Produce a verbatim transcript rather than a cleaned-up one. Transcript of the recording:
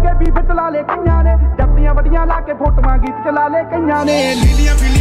के बीफ चला ले कईयां ने, जफ्तियां वड्डियां ला के फोटोआं गीत चला ले कईयां ने। लीलियां